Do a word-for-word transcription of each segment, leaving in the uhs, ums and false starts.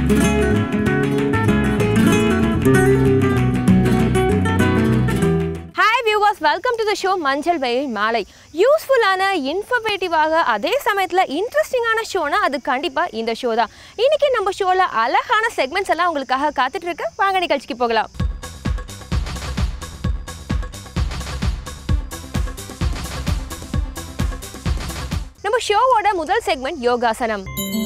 Welcome to the show Manjal Veil Malai. Useful ஆன informative ஆக அதே சமயத்துல interesting ஆன ஷோனா அது கண்டிப்பா இந்த ஷோ தான். இன்னைக்கு நம்ம ஷோல அழகான செக்மெண்ட்ஸ் எல்லாம் உங்களுக்காக காத்துட்டு இருக்கு. வாங்க நிகழ்ச்சிக்கு போகலாம். நம்ம ஷோவோட முதல் செக்மெண்ட் யோகாசனம்.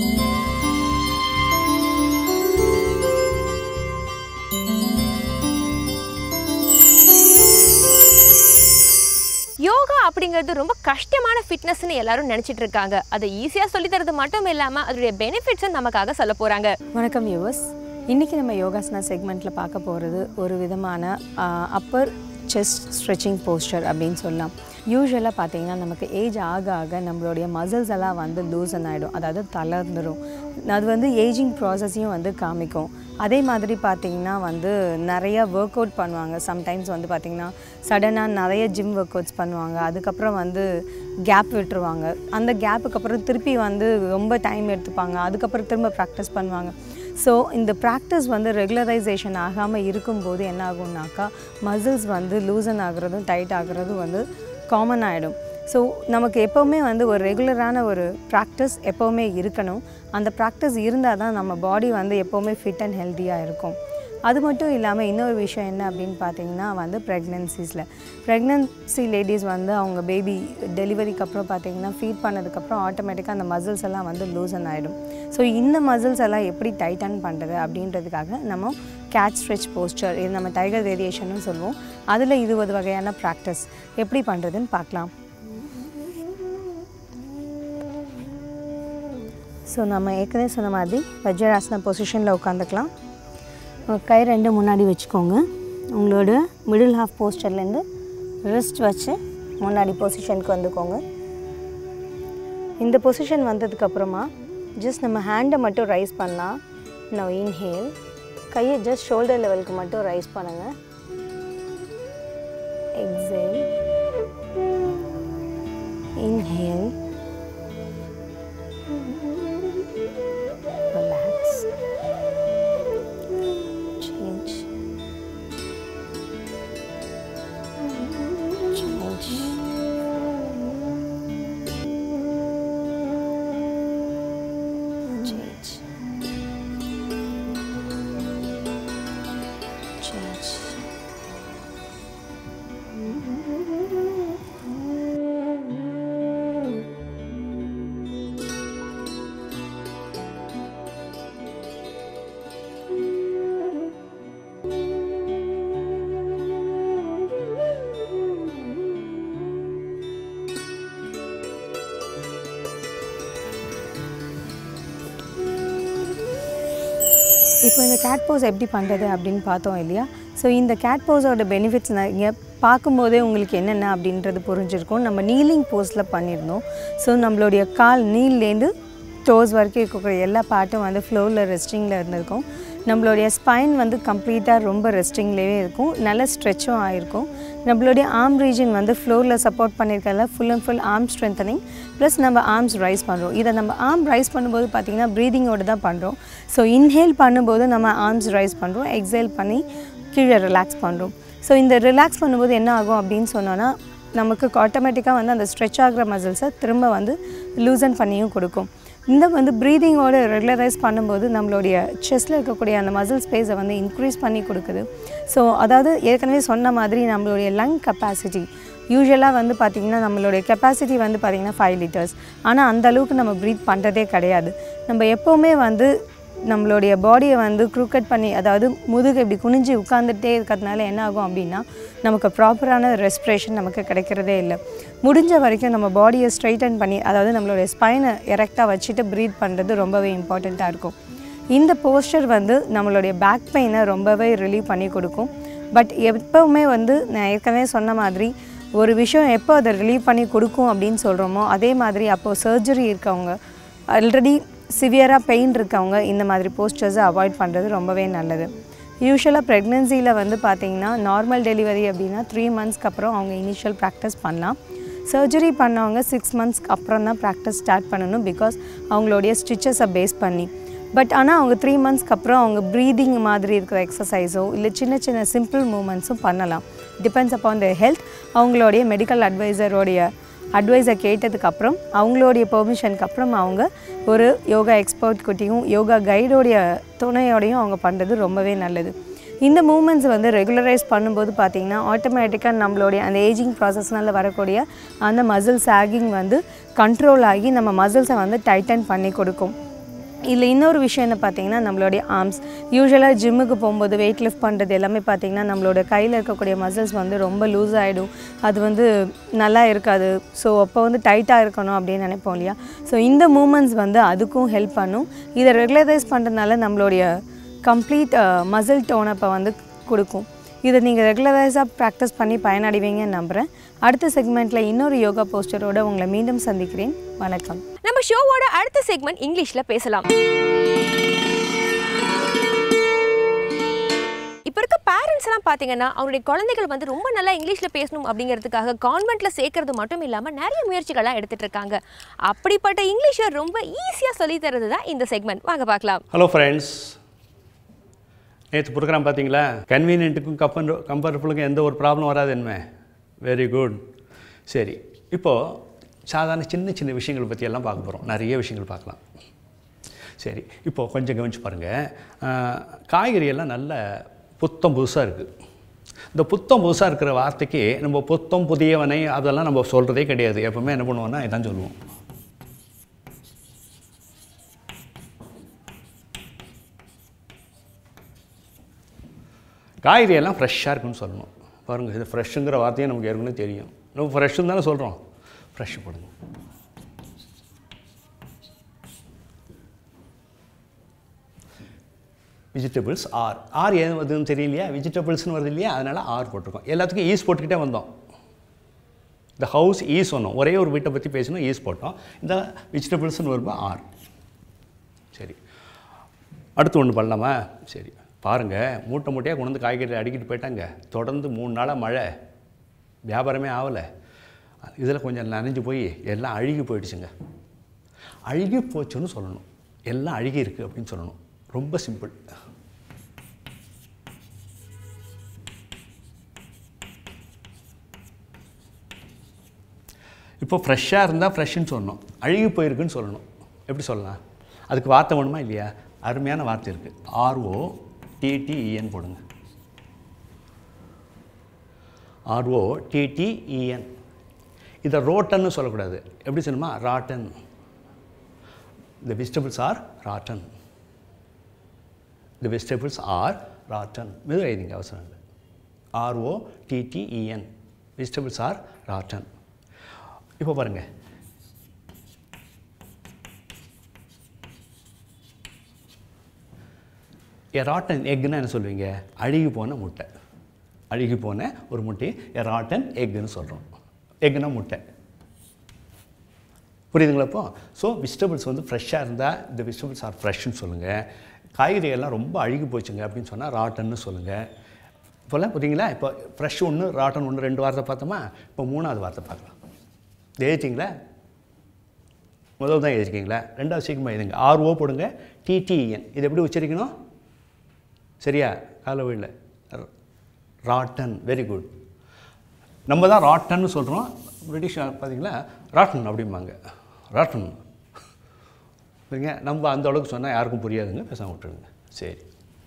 யோகா அப்படிங்கிறது ரொம்ப கஷ்டமான ஃபிட்னஸ்னு எல்லாரும் நினைச்சிட்டு இருக்காங்க. அதை ஈஸியாக சொல்லி தரது மட்டும் இல்லாமல் அதோடைய பெனிஃபிட்ஸும் நமக்காக சொல்ல போகிறாங்க. வணக்கம் யூவர்ஸ், இன்றைக்கி நம்ம யோகாசனா செக்மெண்ட்டில் பார்க்க போகிறது ஒரு விதமான அப்பர் செஸ்ட் ஸ்ட்ரெச்சிங் போஸ்டர் அப்படின்னு சொல்லலாம். யூஸ்வலாக பார்த்திங்கன்னா நமக்கு ஏஜ் ஆக ஆக நம்மளுடைய மசில்ஸ் எல்லாம் வந்து லூசன் ஆகிடும், அதாவது தளர்ந்துடும். அது வந்து ஏஜிங் ப்ராசஸையும் வந்து காமிக்கும். அதே மாதிரி பார்த்திங்கன்னா வந்து நிறையா ஒர்க் அவுட் பண்ணுவாங்க. சம்டைம்ஸ் வந்து பார்த்திங்கன்னா சடனாக நிறைய ஜிம் ஒர்க் அவுட்ஸ் பண்ணுவாங்க. அதுக்கப்புறம் வந்து கேப் விட்டுருவாங்க. அந்த கேப்புக்கு அப்புறம் திருப்பி வந்து ரொம்ப டைம் எடுத்துப்பாங்க. அதுக்கப்புறம் திரும்ப ப்ராக்டிஸ் பண்ணுவாங்க. ஸோ இந்த ப்ராக்டிஸ் வந்து ரெகுலரைசேஷன் ஆகாமல் இருக்கும்போது என்ன ஆகும்னாக்கா மசில்ஸ் வந்து லூசன் ஆகுறதும் டைட் ஆகுறதும் வந்து காமன் ஆகிடும். ஸோ நமக்கு எப்போவுமே வந்து ஒரு ரெகுலரான ஒரு ப்ராக்டிஸ் எப்போவுமே இருக்கணும். அந்த ப்ராக்டிஸ் இருந்தால் தான் நம்ம பாடி வந்து எப்போவுமே ஃபிட் அண்ட் ஹெல்த்தியாக இருக்கும். அது மட்டும் இல்லாமல் இன்னொரு விஷயம் என்ன அப்படின்னு பார்த்தீங்கன்னா வந்து ப்ரெக்னென்சிஸில் ப்ரெக்னென்சி லேடிஸ் வந்து அவங்க பேபி டெலிவரிக்கு அப்புறம் பார்த்திங்கன்னா ஃபீட் பண்ணதுக்கப்புறம் ஆட்டோமேட்டிக்காக அந்த மசில்ஸ் எல்லாம் வந்து லூசன் ஆகிடும். ஸோ இந்த மசில்ஸ் எல்லாம் எப்படி டைட்டன் பண்ணுறது அப்படின்றதுக்காக நம்ம கேட் ஸ்ட்ரெச் போஸ்டர், இது நம்ம டைகர் வேரியேஷன்னு சொல்லுவோம். அதில் இது ஒரு வகையான ப்ராக்டிஸ் எப்படி பண்ணுறதுன்னு பார்க்கலாம். ஸோ நம்ம ஏற்கனவே சொன்ன மாதிரி வஜ்ராசன பொசிஷனில் உட்காந்துக்கலாம். கை ரெண்டு முன்னாடி வச்சுக்கோங்க. உங்களோட மிடில் ஹாஃப் போஸ்டர்லேருந்து ரிஸ்ட் வச்சு முன்னாடி பொசிஷனுக்கு வந்துக்கோங்க. இந்த பொசிஷன் வந்ததுக்கப்புறமா ஜஸ்ட் நம்ம ஹேண்டை மட்டும் ரைஸ் பண்ணலாம். நான் இன்ஹேல், கையை ஜஸ்ட் ஷோல்டர் லெவலுக்கு மட்டும் ரைஸ் பண்ணுங்கள். Exhale, inhale, relax, change, change, change, change. இப்போ இந்த கேட் போஸ் எப்படி பண்ணுறது அப்படின்னு பார்த்தோம் இல்லையா? ஸோ இந்த கேட் போஸோட பெனிஃபிட்ஸ் நீங்கள் பார்க்கும்போதே உங்களுக்கு என்னென்ன அப்படின்றது புரிஞ்சிருக்கும். நம்ம நீலிங் போஸில் பண்ணியிருந்தோம். ஸோ நம்மளுடைய கால் நீல்லேருந்து டோஸ் வரைக்கும் இருக்கக்கூடிய எல்லா பார்ட்டும் வந்து ஃப்ளோரில் ரெஸ்டிங்கில் இருந்திருக்கும். நம்மளுடைய ஸ்பைன் வந்து கம்ப்ளீட்டாக ரொம்ப ரெஸ்டிங்லேயே இருக்கும், நல்ல ஸ்ட்ரெச்சும் ஆகிருக்கும். நம்மளுடைய ஆர்ம் ரீஜன் வந்து ஃப்ளோரில் சப்போர்ட் பண்ணியிருக்கல full and full arm strengthening plus நம்ம ஆர்ம்ஸ் ரைஸ் பண்ணுறோம். இதை நம்ம ஆர்ம் ரைஸ் பண்ணும்போது பார்த்திங்கன்னா ப்ரீதிங்கோடு தான் பண்ணுறோம். ஸோ இன்ஹேல் பண்ணும்போது நம்ம ஆர்ம்ஸ் ரைஸ் பண்ணுறோம், எக்ஸேல் பண்ணி கீழே ரிலாக்ஸ் பண்ணுறோம். ஸோ இந்த ரிலாக்ஸ் பண்ணும்போது என்ன ஆகும் அப்படின்னு சொன்னோன்னா நமக்கு ஆட்டோமேட்டிக்காக வந்து அந்த ஸ்ட்ரெச் ஆகிற மசில்ஸை திரும்ப வந்து லூசன் பண்ணியும் கொடுக்கும். இந்த வந்து ப்ரீதிங்கோடு ரெகுலரைஸ் பண்ணும்போது நம்மளுடைய செஸ்ட்டில் இருக்கக்கூடிய அந்த மசில் ஸ்பேஸை வந்து இன்க்ரீஸ் பண்ணி கொடுக்குது. ஸோ அதாவது ஏற்கனவே சொன்ன மாதிரி நம்மளுடைய லங் கெப்பாசிட்டி யூஸ்வலாக வந்து பார்த்திங்கன்னா நம்மளுடைய கெப்பாசிட்டி வந்து பார்த்திங்கன்னா ஃபைவ் லிட்டர்ஸ். ஆனால் அந்த அளவுக்கு நம்ம ப்ரீத் பண்ணுறதே கிடையாது. நம்ம எப்போவுமே வந்து நம்மளுடைய பாடியை வந்து க்ரூக்கட் பண்ணி, அதாவது முதுகு இப்படி குனிஞ்சு உட்காந்துட்டே இருக்கிறதுனால என்ன ஆகும் அப்படின்னா நமக்கு ப்ராப்பரான ரெஸ்பிரேஷன் நமக்கு கிடைக்கிறதே இல்லை. முடிஞ்ச வரைக்கும் நம்ம பாடியை ஸ்ட்ரைட்டன் பண்ணி, அதாவது நம்மளுடைய ஸ்பைனை எரெக்டாக வச்சுட்டு ப்ரீத் பண்ணுறது ரொம்பவே இம்பார்ட்டண்ட்டாக இருக்கும். இந்த போஸ்டர் வந்து நம்மளுடைய பேக் பெயினை ரொம்பவே ரிலீவ் பண்ணி கொடுக்கும். பட் எப்போவுமே வந்து நான் ஏற்கனவே சொன்ன மாதிரி ஒரு விஷயம் எப்போ அதை ரிலீவ் பண்ணி கொடுக்கும் அப்படின்னு சொல்கிறோமோ அதே மாதிரி அப்போது சர்ஜரி இருக்கவங்க, ஆல்ரெடி சிவியராக பெயின் இருக்கவங்க இந்த மாதிரி போஸ்டர்ஸை அவாய்ட் பண்ணுறது ரொம்பவே நல்லது. யூஸ்வலாக ப்ரெக்னென்சியில் வந்து பார்த்திங்கன்னா நார்மல் டெலிவரி அப்படின்னா த்ரீ மந்த்ஸ்க்கு அப்புறம் அவங்க இனிஷியல் ப்ராக்டிஸ் பண்ணலாம். சர்ஜரி பண்ணவங்க சிக்ஸ் மந்த்ஸ்க்கு அப்புறம் தான் ப்ராக்டிஸ் ஸ்டார்ட் பண்ணணும். பிகாஸ் அவங்களுடைய ஸ்டிச்சஸை பேஸ் பண்ணி பட் ஆனால் அவங்க த்ரீ மந்த்ஸ்க்கு அப்புறம் அவங்க ப்ரீதிங் மாதிரி இருக்கிற எக்ஸசைஸோ இல்லை சின்ன சின்ன சிம்பிள் மூமெண்ட்ஸும் பண்ணலாம். Depends upon the health. அவங்களுடைய மெடிக்கல் அட்வைசரோடைய அட்வைஸை கேட்டதுக்கப்புறம் அவங்களுடைய பெர்மிஷனுக்கு அப்புறம் அவங்க ஒரு யோகா எக்ஸ்பர்ட் கிட்டையும் யோகா கைடோடைய துணையோடையும் அவங்க பண்ணுறது ரொம்பவே நல்லது. இந்த மூமெண்ட்ஸ் வந்து ரெகுலரைஸ் பண்ணும்போது பார்த்திங்கன்னா ஆட்டோமேட்டிக்காக நம்மளுடைய அந்த ஏஜிங் ப்ராசஸ்னால் வரக்கூடிய அந்த மசில் சாகிங் வந்து கண்ட்ரோல் ஆகி நம்ம மசில்ஸை வந்து டைட்டன் பண்ணி கொடுக்கும். இல்லை இன்னொரு விஷயம் என்ன பார்த்திங்கன்னா நம்மளுடைய ஆர்ம்ஸ். யூஸ்வலாக ஜிம்முக்கு போகும்போது வெயிட் லிஃப்ட் பண்ணுறது எல்லாமே பார்த்திங்கன்னா நம்மளோட கையில் இருக்கக்கூடிய மசில்ஸ் வந்து ரொம்ப லூஸ் ஆகிடும், அது வந்து நல்லா இருக்காது. ஸோ அப்போ வந்து டைட்டாக இருக்கணும் அப்படின்னு நினைப்போம் இல்லையா. ஸோ இந்த மூமெண்ட்ஸ் வந்து அதுக்கும் ஹெல்ப் பண்ணும். இதை ரெகுலரைஸ் பண்ணுறதுனால நம்மளுடைய கம்ப்ளீட் மசில் டோனப்பை வந்து கொடுக்கும். இதை நீங்கள் ரெகுலரைஸாக ப்ராக்டிஸ் பண்ணி பயனடைவீங்கன்னு நம்புகிறேன். அடுத்த செக்மெண்ட்டில் இன்னொரு யோகா போஸ்டரோடு உங்களை மீண்டும் சந்திக்கிறேன். வணக்கம். நம்ம ஷோவோட அடுத்த செக்மெண்ட் இங்கிலீஷில் பேசலாம். இப்போ இருக்க பேரண்ட்ஸ் எல்லாம் பார்த்தீங்கன்னா அவருடைய குழந்தைகள் வந்து ரொம்ப நல்லா இங்கிலீஷில் பேசணும் அப்படிங்கிறதுக்காக கான்வென்ட்டில் சேர்க்கறது மட்டும் இல்லாமல் நிறைய முயற்சிகள்லாம் எடுத்துகிட்டு இருக்காங்க. அப்படிப்பட்ட இங்கிலீஷை ரொம்ப ஈஸியாக சொல்லி தரது தான் இந்த செக்மெண்ட். வாங்க பார்க்கலாம். ஹலோ ஃப்ரெண்ட்ஸ், நேற்று ப்ரோக்ராம் பார்த்தீங்களா? கன்வீனியன்ட்டுக்கும் கம்பர் கம்பேரபிளுக்கும் எந்த ஒரு ப்ராப்ளம் வராது என்ன? Very good. சரி, இப்போது சாதாரண சின்ன சின்ன விஷயங்களை பற்றியெல்லாம் பார்க்க போகிறோம். நிறைய விஷயங்கள் பார்க்கலாம். சரி, இப்போது கொஞ்சம் கவனிச்சு பாருங்கள். காய்கறியெல்லாம் நல்ல புத்தம் புதுசாக இருக்குது. இந்த புத்தம் புதுசாக இருக்கிற வார்த்தைக்கு நம்ம புத்தம் புதியவனை அதெல்லாம் நம்ம சொல்கிறதே கிடையாது. எப்போவுமே என்ன பண்ணுவோம்னா இதான் சொல்லுவோம். காய்கறியெல்லாம் ஃப்ரெஷ்ஷாக இருக்குன்னு சொல்லணும். பாருங்கள், இது ஃப்ரெஷ்ஷுங்கிற வார்த்தையும் நமக்கு ஏற்கனவே தெரியும். நம்ம ஃப்ரெஷ்ஷுன்னு தானே சொல்கிறோம். ஃப்ரெஷ் போடுங்க. வெஜிடபிள்ஸ் ஆர் ஆர் ஏன் வருதுன்னு தெரியலையா? வெஜிடபிள்ஸ்னு வருது இல்லையா, அதனால் ஆர் போட்டிருக்கோம். எல்லாத்துக்கும் ஈஸ் போட்டுக்கிட்டே வந்தோம். இந்த ஹவுஸ் ஈஸ் சொன்னோம். ஒரே ஒரு வீட்டை பற்றி பேசணும், ஈஸ் போட்டோம். இந்த வெஜிடபிள்ஸ்னு வரும்போது ஆர். சரி, அடுத்து ஒன்று பண்ணலாமா? சரி, பாருங்கள், மூட்டை மூட்டையாக கொண்டு வந்து காய்கறி அடிக்கிட்டு போயிட்டாங்க. தொடர்ந்து மூணு நாளாக மழை, வியாபாரமே ஆகலை. இதில் கொஞ்சம் நனைஞ்சு போய் எல்லாம் அழுகி போயிடுச்சுங்க. அழுகி போச்சுன்னு சொல்லணும். எல்லாம் அழுகி இருக்குது அப்படின்னு சொல்லணும். ரொம்ப சிம்பிள். இப்போ ஃப்ரெஷ்ஷாக இருந்தால் ஃப்ரெஷ்ஷுன்னு சொல்லணும். அழுகி போயிருக்குன்னு சொல்லணும். எப்படி சொல்லலாம்? அதுக்கு வார்த்தை வேணுமா இல்லையா? அருமையான வார்த்தை இருக்குது. ஆர்ஓ டிடிஇஎன் போடுங்க. R O T T E N. இதை ரோட்டன்னு சொல்லக்கூடாது. எப்படி சொல்லணுமா? Rotten. The vegetables are rotten. The vegetables are rotten. மெதுவாக எழுதிங்க, அவசரம் இல்லை. R O T T E N. Vegetables are rotten. இப்போ பாருங்கள், எ ராட்டன் எக்குன்னா என்ன சொல்லுவீங்க? அழுகி போன முட்டை. அழுகி போன ஒரு முட்டை எ ராட்டன் எக்குன்னு சொல்கிறோம். எக்குன்னா முட்டை. புரியுதுங்களா? இப்போ ஸோ வெஜிடபிள்ஸ் வந்து ஃப்ரெஷ்ஷாக இருந்தால் இந்த வெஜிடபிள்ஸ் ஆர் ஃப்ரெஷ்ஷுன்னு சொல்லுங்கள். காய்கறியெல்லாம் ரொம்ப அழுகி போச்சுங்க அப்படின்னு சொன்னால் ராட்டன்னு சொல்லுங்கள். இப்போல்லாம் புரியுங்களா? இப்போ ஃப்ரெஷ் ஒன்று, ராட்டன் ஒன்று, ரெண்டு வார்த்தை பார்த்தோமா? இப்போ மூணாவது வார்த்தை பார்க்கலாம். எழுதிட்டிங்களா? முதல் தான் எழுதிருக்கீங்களா? ரெண்டாவது சீக்கிரமாக எழுதுங்க. ஆர்ஓ போடுங்க, டிடிஇஎன். இது எப்படி உச்சரிக்கணும்? சரியா? கால வழியில் ராட்டன். Very good. நம்ம தான் ராட்டன்னு சொல்கிறோம். பிரிட்டிஷ் பார்த்தீங்களா ராட்டன் அப்படிம்பாங்க. ராட்டன். சரிங்க, நம்ம அந்த அளவுக்கு சொன்னால் யாருக்கும் புரியாதுங்க, பேசாமல் விட்டுருங்க. சரி,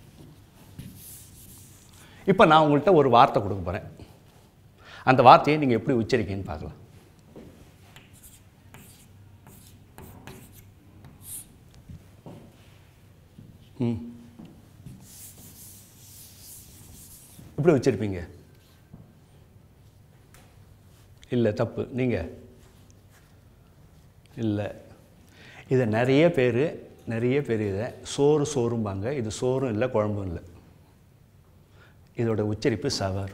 இப்போ நான் உங்கள்கிட்ட ஒரு வார்த்தை கொடுக்க போகிறேன். அந்த வார்த்தையை நீங்கள் எப்படி உச்சரிக்கீங்கன்னு பார்க்கலாம். ம் எப்படி உச்சரிப்பீங்க? இல்லை, தப்பு. நீங்கள் இல்லை. இதை நிறைய பேர் நிறைய பேர் இதை சோறு சோறும்பாங்க. இது சோறும் இல்லை, குழம்பும் இல்லை. இதோட உச்சரிப்பு சவர்.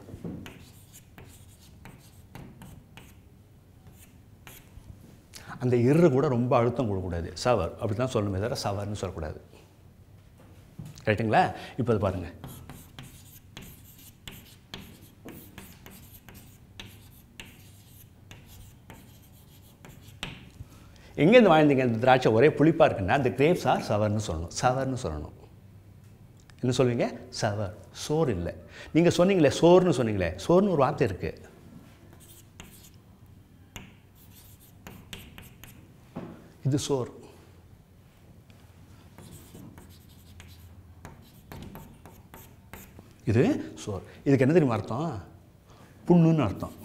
அந்த இரு கூட ரொம்ப அழுத்தம் கொடுக்கக்கூடாது. சவர் அப்படி தான் சொல்லணுமே தவிர சவர்னு சொல்லக்கூடாது. ரைட்டுங்களா? இப்போ அது பாருங்கள். எங்கேருந்து வாழ்ந்தீங்க இந்த திராட்சை ஒரே புளிப்பாக இருக்குன்னா அந்த கிரேப்ஸ் ஆர் சவர்னு சொல்லணும். சவர்னு சொல்லணும். என்ன சொல்வீங்க? சவர். சோறு இல்லை. நீங்கள் சொன்னீங்களே சோறுன்னு சொன்னீங்களே, சோறுன்னு ஒரு வார்த்தை இருக்குது. இது சோறு. இது சோறு. இதுக்கு என்ன தெரியுமா அர்த்தம்? புண்ணுன்னு அர்த்தம்.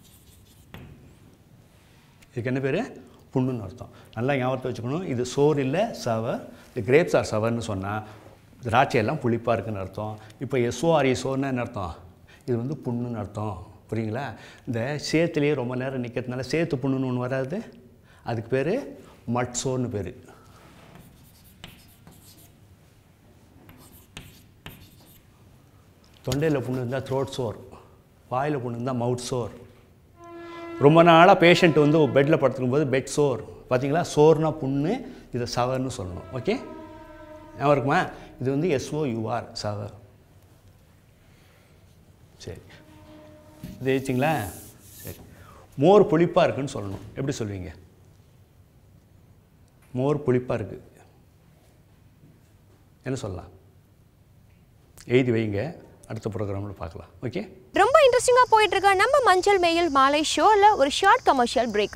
இதுக்கு என்ன பேர்? புண்ணுன்னு அர்த்தம். நல்லா ஞாபகத்தை வச்சுக்கணும். இது சோறு இல்லை, சவர். இது கிரேப்ஸ் ஆர் சவர்னு சொன்னால் திராட்சையெல்லாம் புளிப்பாக இருக்குன்னு அர்த்தம். இப்போ எஸ்ஓஆர்இ சோறுன்னா என்ன அர்த்தம்? இது வந்து புண்ணுன்னு அர்த்தம். புரியுங்களா? இந்த சேத்துலேயே ரொம்ப நேரம் நிற்கிறதுனால சேத்து புண்ணுன்னு ஒன்று வராது, அதுக்கு பேர் மட் சோர்னு பேர். தொண்டையில் புண்ணு இருந்தால் த்ரோட் சோர், வாயில் புண்ணு இருந்தால் மவுத் சோர். ரொம்ப நாளாக பேஷண்ட் வந்து பெட்டில் படுத்துக்கும் போது பெட் சோர். பார்த்தீங்களா? சோர்னா புண்ணு, இதை சவர்னு சொல்லணும். ஓகே, ஞாபகம் இருக்குமா? இது வந்து எஸ்ஓயூஆர் சவர். சரி, இது வச்சிங்களா? சரி, மோர் புளிப்பாக இருக்குன்னு சொல்லணும். எப்படி சொல்லுவீங்க? மோர் புளிப்பாக இருக்குது என்ன சொல்லலாம்? எழுதி வைங்க, அடுத்த ப்ரோக்ராமில் பார்க்கலாம். ஓகே, ரொம்ப இன்ட்ரெஸ்டிங்காக போயிட்டு இருக்க நம்ம மஞ்சள் வெயில் மாலை ஷோவில் ஒரு short commercial break.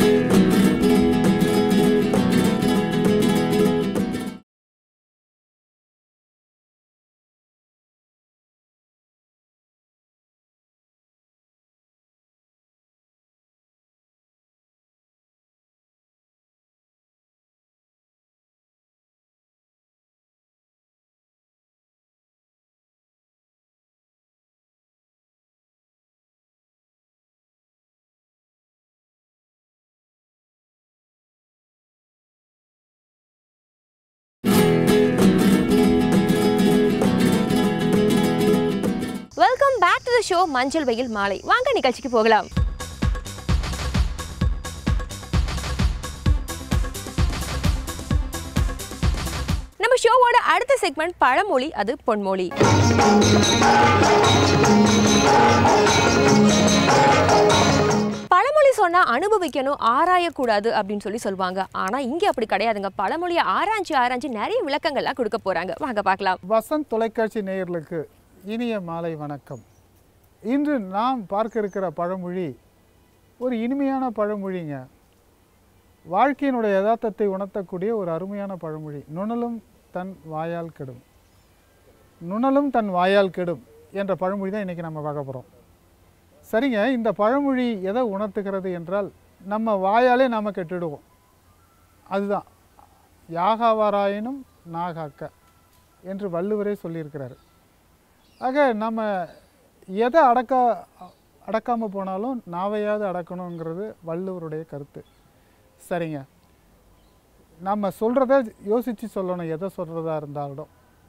Welcome back to the show மஞ்சள் வெயில் மாலை. வாங்க நிகழ்ச்சிக்கு போகலாம். நம்ம ஷோவோட அடுத்த செக்மெண்ட் பழமொழி அது பொன்மொழி. பழமொழி சொன்னா அனுபவிக்கணும், ஆராயக்கூடாது அப்படின்னு சொல்லி சொல்லுவாங்க. ஆனா இங்க அப்படி கிடையாதுங்க. பழமொழியை ஆராய்ச்சி ஆராய்ச்சி நிறைய விளக்கங்கள்லாம் கொடுக்க போறாங்க. வாங்க பார்க்கலாம். வசந்த் தொலைக்காட்சி நேயர்களுக்கு இனிய மாலை வணக்கம். இன்று நாம் பார்க்க இருக்கிற பழமொழி ஒரு இனிமையான பழமொழிங்க. வாழ்க்கையினுடைய யதார்த்தத்தை உணர்த்தக்கூடிய ஒரு அருமையான பழமொழி. நுணலும் தன் வாயால் கெடும். நுணலும் தன் வாயால் கெடும் என்ற பழமொழி தான் இன்றைக்கி நம்ம பார்க்க போகிறோம். சரிங்க, இந்த பழமொழி எதை உணர்த்துகிறது என்றால் நம்ம வாயாலே நாம் கெட்டுடுவோம். அதுதான் யாகாவாராயினும் நாகாக்க என்று வள்ளுவரே சொல்லியிருக்கிறாரு. ஆக நம்ம எதை அடக்க அடக்காமல் போனாலும் நாவையாவது அடக்கணுங்கிறது வள்ளுவருடைய கருத்து. சரிங்க, நம்ம சொல்கிறத யோசித்து சொல்லணும். எதை சொல்கிறதா இருந்தாலும்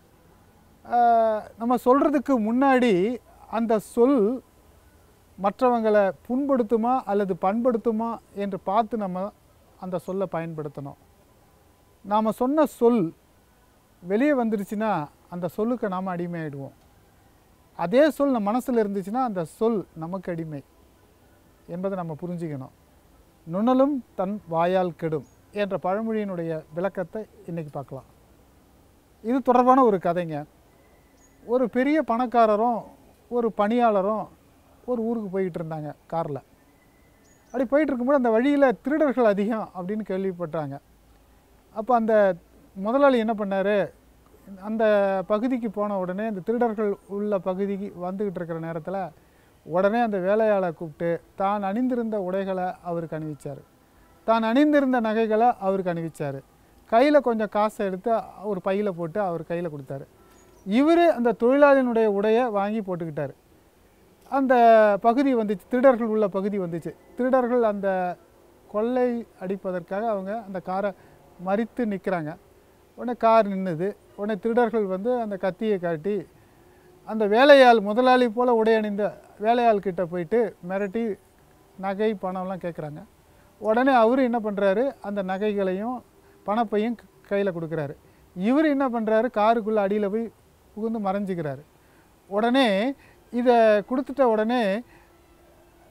நம்ம சொல்கிறதுக்கு முன்னாடி அந்த சொல் மற்றவங்களை புண்படுத்துமா அல்லது பண்படுத்துமா என்று பார்த்து நம்ம அந்த சொல்லை பயன்படுத்தணும். நாம் சொன்ன சொல் வெளியே வந்துருச்சுன்னா அந்த சொல்லுக்கு நாம் அடிமையாயிடுவோம். அதே சொல் நம்ம மனசில் இருந்துச்சுன்னா அந்த சொல் நமக்கு அடிமை என்பதை நம்ம புரிஞ்சுக்கணும். நுணலும் தன் வாயால் கெடும் என்ற பழமொழியினுடைய விளக்கத்தை இன்றைக்கி பார்க்கலாம். இது தொடர்பான ஒரு கதைங்க. ஒரு பெரிய பணக்காரரும் ஒரு பணியாளரும் ஒரு ஊருக்கு போய்கிட்டு இருந்தாங்க காரில். அப்படி போயிட்டு இருக்கும்போது அந்த வழியில் திருடர்கள் அதிகம் அப்படின்னு கேள்விப்பட்டாங்க. அப்போ அந்த முதலாளி என்ன பண்ணார், அந்த பகுதிக்கு போன உடனே அந்த திருடர்கள் உள்ள பகுதிக்கு வந்துக்கிட்டு இருக்கிற நேரத்தில் உடனே அந்த வேலையாளை கூப்பிட்டு தான் அணிந்திருந்த உடைகளை அவருக்கு அணிவிச்சார், தான் அணிந்திருந்த நகைகளை அவருக்கு அணிவிச்சார். கையில் கொஞ்சம் காசை எடுத்து ஒரு பையில் போட்டு அவர் கையில் கொடுத்தாரு. இவர் அந்த தொழிலாளியினுடைய உடையை வாங்கி போட்டுக்கிட்டார். அந்த பகுதி வந்துச்சு, திருடர்கள் உள்ள பகுதி வந்துச்சு. திருடர்கள் அந்த கொள்ளை அடிப்பதற்காக அவங்க அந்த காரை மறித்து நிற்கிறாங்க. உடனே கார் நின்றுது. உடனே திருடர்கள் வந்து அந்த கத்தியை காட்டி அந்த வேலையாள் முதலாளி போல் உடை அணிந்த வேலையாள் கிட்ட போயிட்டு மிரட்டி நகை பணம்லாம் கேட்குறாங்க. உடனே அவர் என்ன பண்ணுறாரு, அந்த நகைகளையும் பணப்பையும் கையில் கொடுக்குறாரு. இவர் என்ன பண்ணுறாரு, காருக்குள்ளே அடியில் போய் புகுந்து மறைஞ்சிக்கிறாரு. உடனே இதை கொடுத்துட்ட உடனே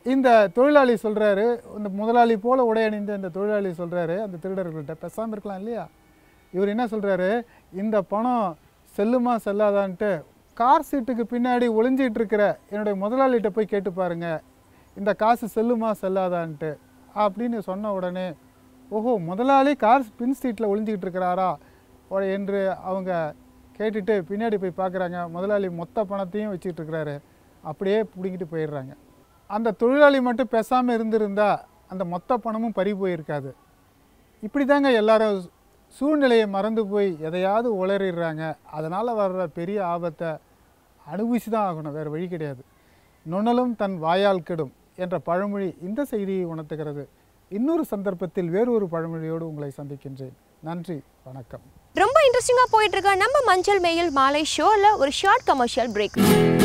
இந்த தொழிலாளி சொல்கிறாரு, இந்த முதலாளி போல் உடை அணிந்த இந்த தொழிலாளி சொல்கிறாரு அந்த திருடர்கள்ட்ட, பேசாமல் இருக்கலாம் இல்லையா? இவர் என்ன சொல்கிறாரு, இந்த பணம் செல்லுமா செல்லாதான்ட்டு கார் சீட்டுக்கு பின்னாடி ஒளிஞ்சிட்டு இருக்கிற என்னுடைய முதலாளிகிட்ட போய் கேட்டு பாருங்க, இந்த காசு செல்லுமா செல்லாதான்ட்டு அப்படின்னு சொன்ன உடனே, ஓஹோ முதலாளி கார் பின் சீட்டில் ஒளிஞ்சிக்கிட்டு இருக்கிறாரா என்று அவங்க கேட்டுட்டு பின்னாடி போய் பார்க்குறாங்க. முதலாளி மொத்த பணத்தையும் வச்சுக்கிட்டு இருக்கிறாரு. அப்படியே பிடிங்கிட்டு போயிடுறாங்க. அந்த தொழிலாளி மட்டும் பேசாமல் இருந்திருந்தா அந்த மொத்த பணமும் பறி போயிருக்காது. இப்படி தாங்க எல்லாரும் சூழ்நிலையை மறந்து போய் எதையாவது உளறிடுறாங்க. அதனால் வர்ற பெரிய ஆபத்தை அனுபவிச்சு தான் ஆகணும், வேறு வழி கிடையாது. நுணலும் தன் வாயால் கெடும் என்ற பழமொழி இந்த செய்தியை உணர்த்துகிறது. இன்னொரு சந்தர்ப்பத்தில் வேறு ஒரு பழமொழியோடு உங்களை சந்திக்கின்றேன். நன்றி, வணக்கம். ரொம்ப இன்ட்ரெஸ்டிங்காக போயிட்டு இருக்க நம்ம மஞ்சள் வெயில் மாலை ஷோவில் ஒரு short commercial break.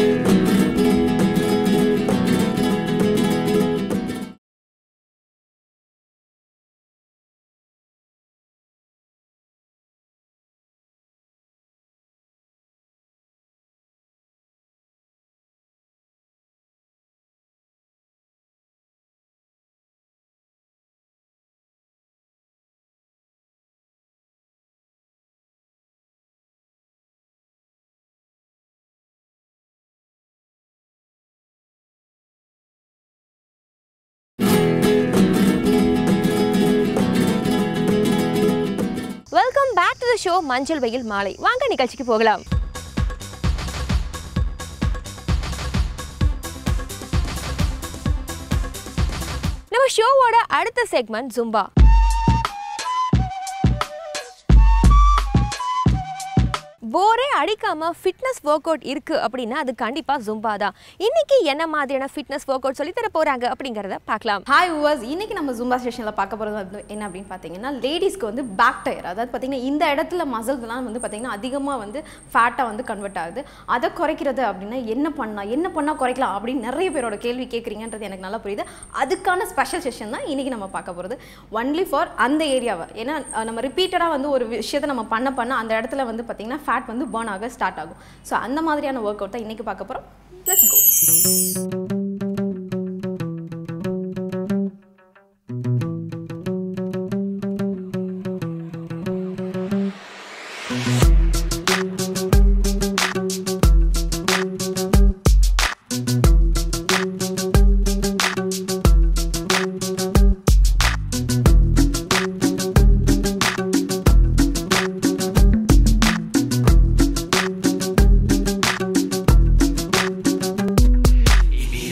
Welcome back to the show மஞ்சள் வெயில் மாலை. வாங்க நிகழ்ச்சிக்கு போகலாம். நம்ம ஷோவோட அடுத்த செக்மெண்ட் ஜும்பா. போரே அடிக்காம ஃபிட்னஸ் ஒர்க் அவுட் இருக்கு அப்படின்னா அது கண்டிப்பா ஜும்பா தான். இன்னைக்கு என்ன மாதிரியான ஃபிட்னஸ் ஒர்க் அவுட் சொல்லி தர போறாங்க அப்படிங்கறத பார்க்கலாம். ஹாய் வியூவர்ஸ், இன்னைக்கு நம்ம ஜும்பா செஷன்ல பார்க்க போறது வந்து என்ன அப்படின்னு பார்த்தீங்கன்னா, லேடிஸ்க்கு வந்து பேக் டயர், அதாவது பார்த்தீங்கன்னா இந்த இடத்துல மசில்ஸ்லாம் வந்து பார்த்தீங்கன்னா அதிகமாக வந்து ஃபேட்டாக வந்து கன்வெர்ட் ஆகுது. அதை குறைக்கிறது அப்படின்னா என்ன பண்ணலாம், என்ன பண்ணால் குறைக்கலாம் அப்படின்னு நிறைய பேரோட கேள்வி கேட்குறீங்கன்றது எனக்கு நல்லா புரியுது. அதுக்கான ஸ்பெஷல் செஷன் தான் இன்னைக்கு நம்ம பார்க்க போகிறது. ஒன்லி ஃபார் அந்த ஏரியாவை. ஏன்னா நம்ம ரிப்பீட்டடாக வந்து ஒரு விஷயத்தை நம்ம பண்ண பண்ண அந்த இடத்துல வந்து பார்த்தீங்கன்னா ஃபேட் வந்து பர்ன் ஆக ஸ்டார்ட் ஆகும். ஸோ அந்த மாதிரியான ஒர்க் அவுட் தான் இன்னைக்கு பார்க்க போகிறோம். Let's go. இனி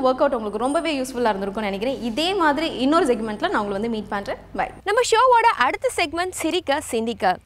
ஒர்க் அவுட் உங்களுக்கு ரொம்பவே யூஸ்ஃபுல்லாக இருந்திருக்கும்னு நினைக்கிறேன். இதே மாதிரி இன்னொரு செக்மெண்ட்டில் நான் உங்களை வந்து மீட் பண்ணுறேன். பை. நம்ம ஷோவோட அடுத்த செக்மெண்ட் சிரிக்க சிந்திக்க.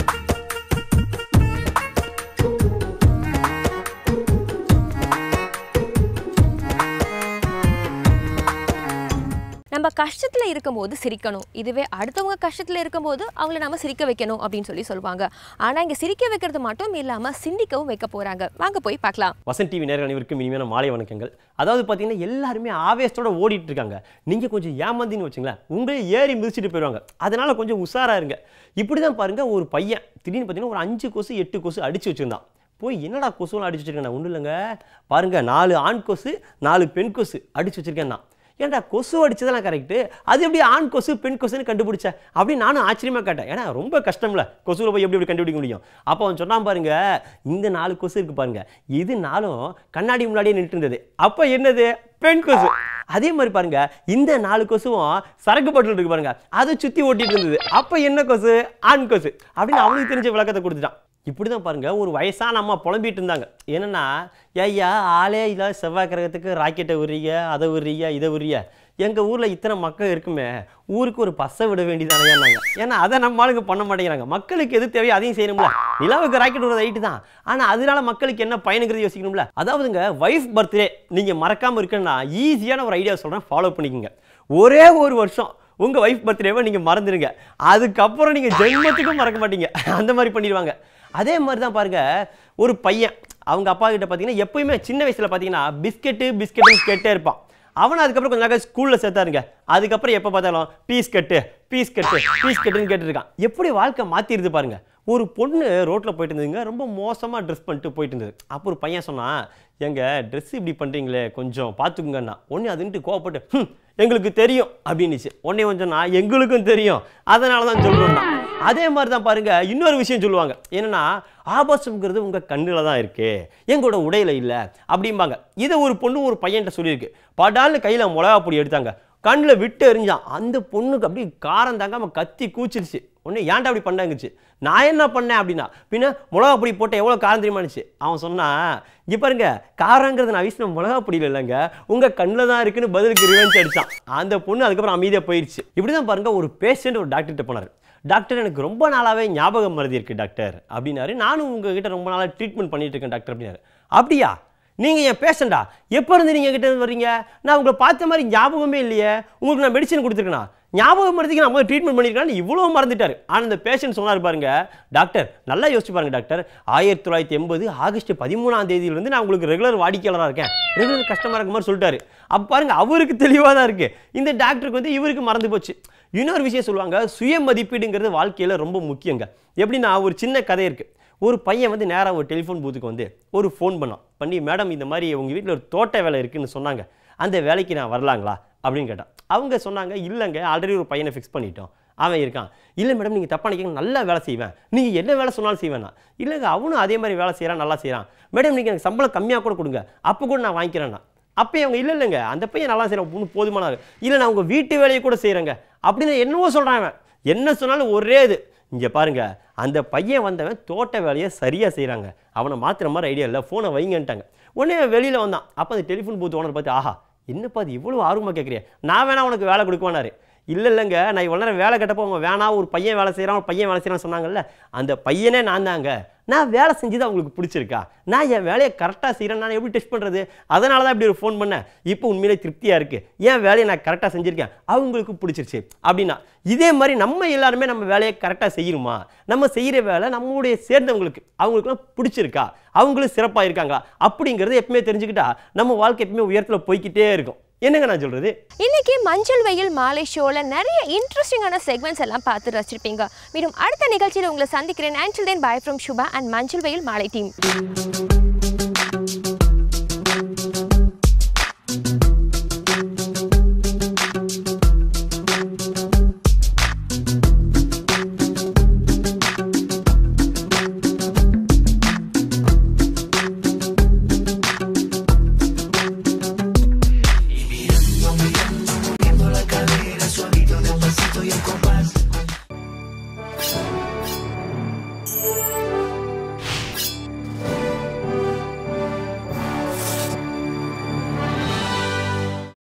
நம்ம கஷ்டத்தில் இருக்கும்போது சிரிக்கணும், இதுவே அடுத்தவங்க கஷ்டத்தில் இருக்கும்போது அவங்கள நம்ம சிரிக்க வைக்கணும் அப்படின்னு சொல்லி சொல்லுவாங்க. ஆனால் இங்கே சிரிக்க வைக்கிறது மட்டும் இல்லாமல் சிந்திக்கவும் வைக்க போகிறாங்க. வாங்க போய் பார்க்கலாம். வசந்த் டிவி நேயர்கள் அனைவருக்கும் இனிமையான மாலை வணக்கங்கள். அதாவது பார்த்தீங்கன்னா எல்லாருமே ஆவேசத்தோட ஓடிட்டு இருக்காங்க. நீங்கள் கொஞ்சம் ஏமாந்தின்னு வச்சுங்களேன், உங்களே ஏறி மிதிச்சுட்டு போயிடுவாங்க. அதனால் கொஞ்சம் உஷாராக இருங்க. இப்படி தான் பாருங்கள், ஒரு பையன் திடீர்னு பார்த்தீங்கன்னா ஒரு அஞ்சு கொசு எட்டு கொசு அடித்து வச்சுருந்தான். போய் என்னடா கொசுலாம் அடிச்சு வச்சுருக்கேன்? ஒன்றும் இல்லைங்க, பாருங்கள் நாலு ஆண் கொசு நாலு பெண் கொசு அடிச்சு வச்சுருக்கேன். நான் ஏன்டா கொசு அடிச்சதெல்லாம் கரெக்டு, அது எப்படி ஆண் கொசு பெண் கொசுன்னு கண்டுபிடிச்சேன் அப்படின்னு நானும் ஆச்சரியமாக கேட்டேன். ஏன்னா ரொம்ப கஷ்டம்ல, கொசுவில் போய் எப்படி எப்படி கண்டுபிடிக்க முடியும்? அப்போ அவன் சொன்னான் பாருங்க, இந்த நாலு கொசு இருக்கு பாருங்க, இது நாளும் கண்ணாடி முன்னாடியே நின்று இருந்தது. அப்போ என்னது? பெண் கொசு. அதே மாதிரி பாருங்க, இந்த நாலு கொசுவும் சரக்கு பாட்டில் இருக்கு பாருங்க, அதை சுற்றி ஓட்டிட்டு இருந்தது. அப்போ என்ன கொசு? ஆண் கொசு அப்படின்னு அவனுக்கு தெரிஞ்ச விளக்கத்தை கொடுத்துட்டான். இப்படி தான் பாருங்கள், ஒரு வயசான அம்மா புலம்பிட்டு இருந்தாங்க. என்னென்னா, ஐயா ஆளே இல்லை, செவ்வாய் கிரகத்துக்கு ராக்கெட்டை விடுறீங்க, அதை விடுறீங்க, இதை விடுறீங்க, எங்கள் ஊரில் இத்தனை மக்கள் இருக்குமே, ஊருக்கு ஒரு பஸ்ஸை விட வேண்டியதானேன்னாங்க. ஏன்னா அதை நம்ம ஆளுங்க பண்ண மாட்டேங்கிறாங்க. மக்களுக்கு எது தேவையோ அதையும் செய்யணும்ல. நிலாவுக்கு ராக்கெட் விடுறது ரைட்டு தான், ஆனால் அதனால மக்களுக்கு என்ன பயனுங்கிறது யோசிக்கணும்ல. அதாவதுங்க, வைஃப் பர்த்டே நீங்கள் மறக்காமல் இருக்குன்னா ஈஸியான ஒரு ஐடியா சொல்கிறேன், ஃபாலோ பண்ணிக்கோங்க. ஒரே ஒரு வருஷம் உங்கள் வைஃப் பர்த்டேவை நீங்கள் மறந்துடுங்க, அதுக்கப்புறம் நீங்கள் ஜென்மத்துக்கும் மறக்க மாட்டீங்க. அந்த மாதிரி பண்ணிடுவாங்க. அதே மாதிரி தான் பாருங்க, ஒரு பையன் அவங்க அப்பா கிட்ட பார்த்தீங்கன்னா எப்பயுமே சின்ன வயசில் பார்த்தீங்கன்னா பிஸ்கெட்டு பிஸ்கெட்டுன்னு கேட்டே இருப்பான். அவனை அதுக்கப்புறம் கொஞ்சம் நாள் ஸ்கூலில் சேர்த்தாருங்க. அதுக்கப்புறம் எப்போ பார்த்தாலும் பீஸ் கட்டு பீஸ் கட்டு பீஸ் கட்டுன்னு கேட்டுருக்கான். எப்படி வாழ்க்கை மாற்றிடுது பாருங்க. ஒரு பொண்ணு ரோட்டில் போயிட்டு இருந்ததுங்க, ரொம்ப மோசமாக ட்ரெஸ் பண்ணிட்டு போயிட்டு இருந்தது. அப்போ ஒரு பையன் சொன்னான், எங்கள் ட்ரெஸ் இப்படி பண்ணுறீங்களே கொஞ்சம் பார்த்துக்குங்கண்ணா. ஒன்று அதுன்ட்டு கோவப்பட்டு எங்களுக்கு தெரியும் அப்படின்னுச்சு. உடனே கொஞ்சம் நான் எங்களுக்கும் தெரியும், அதனால தான் சொல்கிறோம்னா. அதே மாதிரி தான் பாருங்க, இன்னொரு விஷயம் சொல்லுவாங்க. என்னன்னா, ஆபாசம்ங்கிறது உங்கள் கண்ணில் தான் இருக்கு, எங்களோட உடையில இல்லை அப்படிம்பாங்க. இதை ஒரு பொண்ணு ஒரு பையன்கிட்ட சொல்லியிருக்கு. படால்னு கையில் மிளகா பொடி எடுத்தாங்க, கண்ணில் விட்டு எரிஞ்சான். அந்த பொண்ணுக்கு அப்படி காரம் தாங்காம கத்தி கூச்சிருச்சு. உடனே ஏன்டா அப்படி பண்ணாங்கச்சு. நான் என்ன பண்ணேன் அப்படின்னா, பின்ன மிளகா பொடி போட்ட எவ்வளோ காரம் தெரியுமானுச்சு. அவன் சொன்னான், இங்கே பாருங்க, காரங்கிறது நான் வீசின மிளகா பொடியில் இல்லைங்க, உங்கள் கண்ணில் தான் இருக்குன்னு பதிலுக்கு ரிவெஞ்ச் அடித்தான். அந்த பொண்ணு அதுக்கப்புறம் அமைதியாக போயிடுச்சு. இப்படி தான் பாருங்க, ஒரு பேஷண்ட் ஒரு டாக்டர்கிட்ட போனார். டாக்டர், எனக்கு ரொம்ப நாளாகவே ஞாபகம் மறதி இருக்குது டாக்டர் அப்படின்னாரு. நானும் உங்ககிட்ட ரொம்ப நாளாக ட்ரீட்மெண்ட் பண்ணிட்டு இருக்கேன் டாக்டர் அப்படின்னாரு. அப்படியா, நீங்கள் என் பேஷண்டா? எப்போ இருந்து நீங்கள் கிட்ட இருந்து வர்றீங்க? நான் உங்களை பார்த்த மாதிரி ஞாபகமே இல்லையே, உங்களுக்கு நான் மெடிசன் கொடுத்துருக்கேனா? ஞாபகம் மறதிக்கு நான் முதல்ல ட்ரீட்மெண்ட் பண்ணியிருக்கேன், இவ்வளோ மறந்துட்டார். ஆனால் அந்த பேஷண்ட் சொன்னார் பாருங்க, டாக்டர் நல்லா யோசிச்சு பாருங்க டாக்டர், ஆயிரத்தி தொள்ளாயிரத்தி எண்பது ஆகஸ்ட் பதிமூணாம் தேதியிலிருந்து நான் உங்களுக்கு ரெகுலர் வாடிக்கையாளராக இருக்கேன், ரெகுலர் கஸ்டமராக இருக்க மாதிரி சொல்லிட்டாரு. அப்போ பாருங்க, அவருக்கு தெளிவாக தான் இருக்குது, இந்த டாக்டருக்கு வந்து இவருக்கு மறந்து போச்சு. இன்னொரு விஷயம் சொல்லுவாங்க, சுய மதிப்பீடுங்கிறது வாழ்க்கையில் ரொம்ப முக்கியங்க. எப்படின்னா, ஒரு சின்ன கதை இருக்குது. ஒரு பையன் வந்து நேராக ஒரு டெலிஃபோன் பூத்துக்கு வந்து ஒரு ஃபோன் பண்ணான். பண்ணி, மேடம் இந்த மாதிரி உங்கள் வீட்டில் ஒரு தோட்ட வேலை இருக்குதுன்னு சொன்னாங்க, அந்த வேலைக்கு நான் வரலாங்களா அப்படின்னு கேட்டான். அவங்க சொன்னாங்க, இல்லைங்க ஆல்ரெடி ஒரு பையனை ஃபிக்ஸ் பண்ணிட்டோம், அவன் இருக்கான். இல்லை மேடம் நீங்கள் தப்பாக நினைக்க, நல்லா வேலை செய்வேன், நீங்கள் என்ன வேலை சொன்னாலும் செய்வேண்ணா. இல்லைங்க அவனும் அதே மாதிரி வேலை செய்கிறான், நல்லா செய்கிறான். மேடம் நீங்கள் எனக்கு சம்பளம் கம்மியாக கூட கொடுங்க, அப்போ கூட நான் வாங்கிக்கிறேன்னா. அப்போ அவங்க இல்லை இல்லைங்க அந்த பையன் நல்லா செய்கிறான், ஒன்றும் போதுமான, இல்லை நான் உங்கள் வீட்டு வேலையை கூட செய்கிறேங்க அப்படின்னு என்னவோ சொல்கிறான். அவன் என்ன சொன்னாலும் ஒரே இது. இங்கே பாருங்க, அந்த பையன் வந்தவன் தோட்ட வேலையை சரியாக செய்கிறாங்க, அவனை மாற்றுற மாதிரி ஐடியா இல்லை, ஃபோனை வைங்கன்ட்டாங்க. உடனே வெளியில் வந்தான். அப்போ அந்த டெலிஃபோன் பூத் ஓனர் பார்த்து, ஆஹா என்னப்பா அது இவ்வளோ ஆர்வமாக கேட்குறியா, நான் வேணா உனக்கு வேலை கொடுக்குவானாரு. இல்லை இல்லைங்க நான் இவ்வளோ நேரம் வேலை கட்டப்போ அவங்க வேணா ஒரு பையன் வேலை செய்கிறான் ஒரு பையன் வேலை செய்கிறான்னு சொன்னாங்கல்ல, அந்த பையனே நான் தாங்க. நான் வேலை செஞ்சு தான் உங்களுக்கு பிடிச்சிருக்கா, நான் என் வேலையை கரெக்டாக செய்கிறேன், நான் எப்படி டெஸ்ட் பண்ணுறது, அதனால தான் இப்படி ஒரு ஃபோன் பண்ணேன். இப்போ உண்மையிலே திருப்தியாக இருக்குது, என் வேலையை நான் கரெக்டாக செஞ்சுருக்கேன், அவங்களுக்கு பிடிச்சிருச்சு அப்படின்னா. இதே மாதிரி நம்ம எல்லாருமே நம்ம வேலையை கரெக்டாக செய்யணுமா, நம்ம செய்கிற வேலை நம்மளுடைய சேர்ந்தவங்களுக்கு அவங்களுக்குலாம் பிடிச்சிருக்கா, அவங்களும் சிறப்பாக இருக்காங்களா அப்படிங்கிறது எப்பவுமே தெரிஞ்சுக்கிட்டா நம்ம வாழ்க்கை எப்பவுமே உயரத்தில் போய்கிட்டே இருக்கும். என்னங்க நான் சொல்றது, இன்னைக்கு மஞ்சள் வெயில் மாலை ஷோல நிறைய இன்ட்ரெஸ்டிங்கான செக்மெண்ட்ஸ் எல்லாம் பார்த்து ரசிச்சிருப்பீங்க. மீண்டும் அடுத்த நிகழ்ச்சியில் உங்களை சந்திக்கிறேன். Until then, bye from Shubha and மஞ்சள் வெயில் மாலை டீம்.